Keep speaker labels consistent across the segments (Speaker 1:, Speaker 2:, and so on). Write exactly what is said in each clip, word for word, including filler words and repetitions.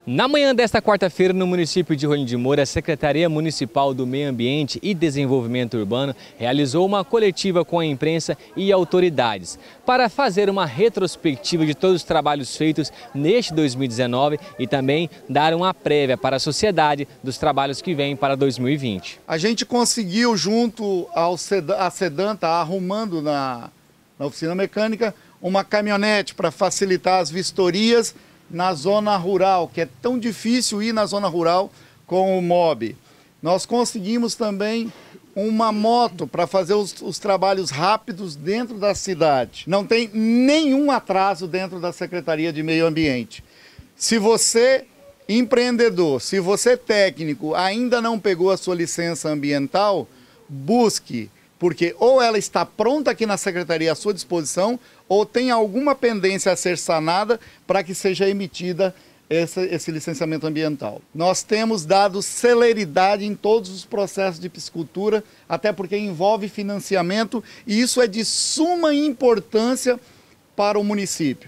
Speaker 1: Na manhã desta quarta-feira, no município de Rolim de Moura, a Secretaria Municipal do Meio Ambiente e Desenvolvimento Urbano realizou uma coletiva com a imprensa e autoridades para fazer uma retrospectiva de todos os trabalhos feitos neste dois mil e dezenove e também dar uma prévia para a sociedade dos trabalhos que vêm para dois mil e vinte.
Speaker 2: A gente conseguiu, junto ao Sedan, a Sedan tá arrumando na, na oficina mecânica, uma caminhonete para facilitar as vistorias na zona rural, que é tão difícil ir na zona rural com o mob. Nós conseguimos também uma moto para fazer os, os trabalhos rápidos dentro da cidade. Não tem nenhum atraso dentro da Secretaria de Meio Ambiente. Se você, empreendedor, se você técnico, ainda não pegou a sua licença ambiental, busque, porque ou ela está pronta aqui na Secretaria à sua disposição, ou tem alguma pendência a ser sanada para que seja emitida esse, esse licenciamento ambiental. Nós temos dado celeridade em todos os processos de piscicultura, até porque envolve financiamento e isso é de suma importância para o município.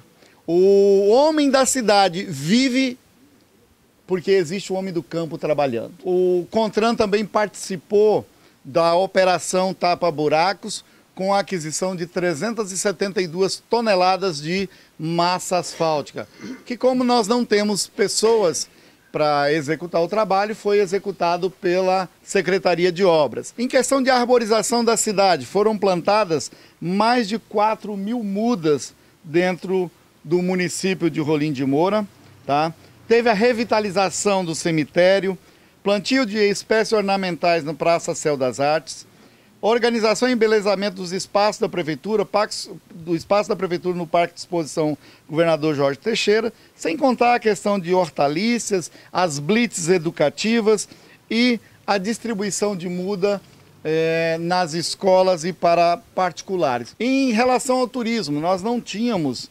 Speaker 2: O homem da cidade vive porque existe o homem do campo trabalhando. O CONTRAN também participou da operação Tapa Buracos, com a aquisição de trezentas e setenta e duas toneladas de massa asfáltica, que como nós não temos pessoas para executar o trabalho, foi executado pela Secretaria de Obras. Em questão de arborização da cidade, foram plantadas mais de quatro mil mudas dentro do município de Rolim de Moura, tá? Teve a revitalização do cemitério, plantio de espécies ornamentais no Praça Céu das Artes, organização e embelezamento dos espaços da Prefeitura, do espaço da Prefeitura no Parque de Exposição Governador Jorge Teixeira, sem contar a questão de hortaliças, as blitz educativas e a distribuição de muda eh, nas escolas e para particulares. Em relação ao turismo, nós não tínhamos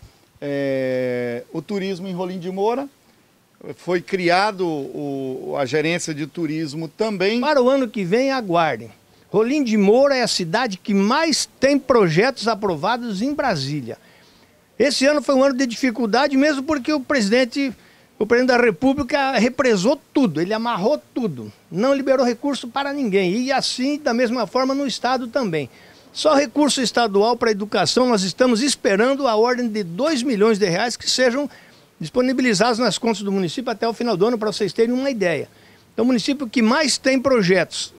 Speaker 2: eh, o turismo em Rolim de Moura. Foi criado o, a gerência de turismo também.
Speaker 3: Para o ano que vem, aguardem. Rolim de Moura é a cidade que mais tem projetos aprovados em Brasília. Esse ano foi um ano de dificuldade, mesmo porque o presidente, o presidente da República represou tudo, ele amarrou tudo, não liberou recurso para ninguém. E assim, da mesma forma, no estado também. Só recurso estadual para a educação, nós estamos esperando a ordem de dois milhões de reais que sejam disponibilizados nas contas do município até o final do ano, para vocês terem uma ideia. Então, o município que mais tem projetos